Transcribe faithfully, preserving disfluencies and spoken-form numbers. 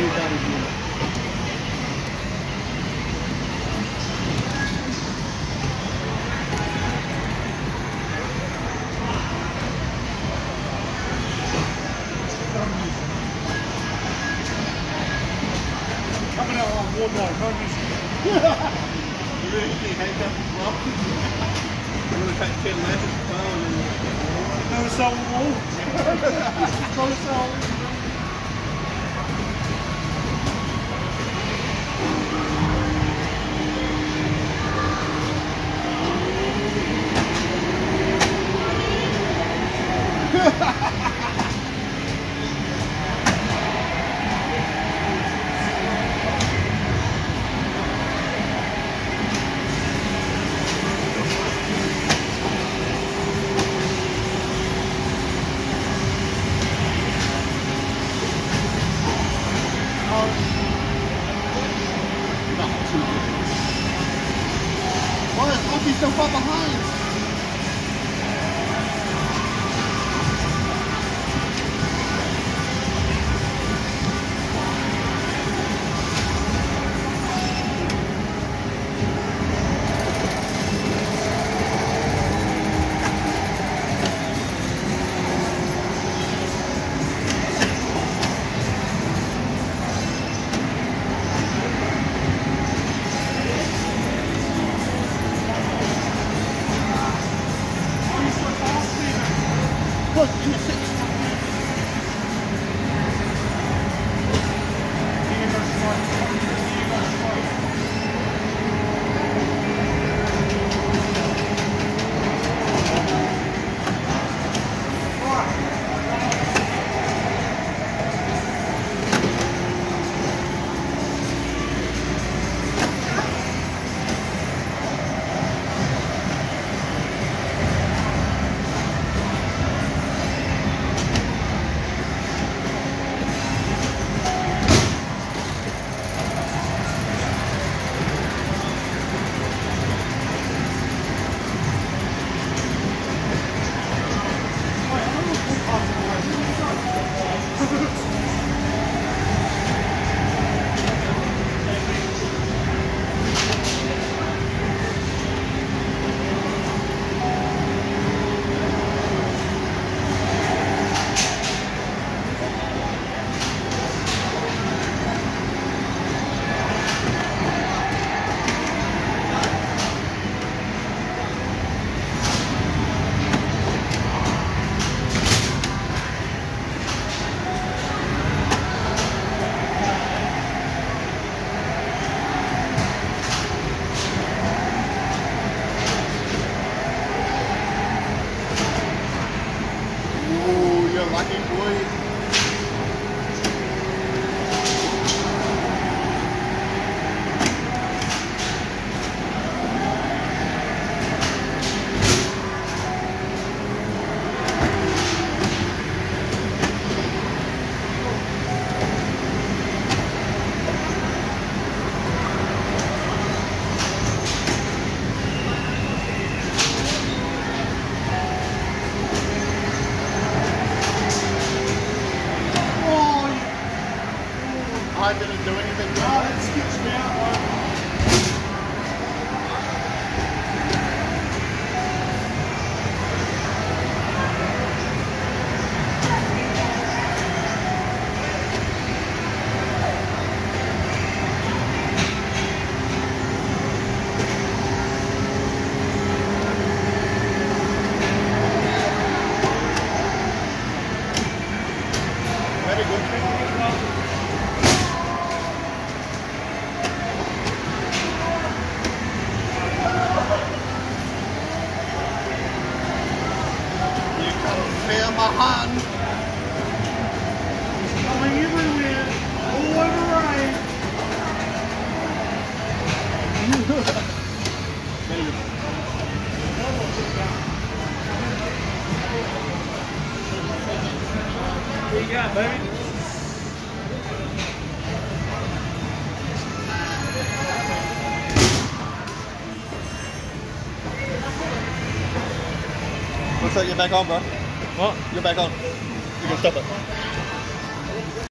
Coming out on one night, can't you? You really think I got this wrong? I'm going to try to kill Legend phone and... No soul wall. No soul. Why is Lucky so far behind? Look, in the six. Lucky boy. I didn't do anything. Oh, that skips me out. Very good. Feel my hand. Coming everywhere, all over rain. There you go, baby. Looks like you're back on, bro. What? You're back on. You can stop it.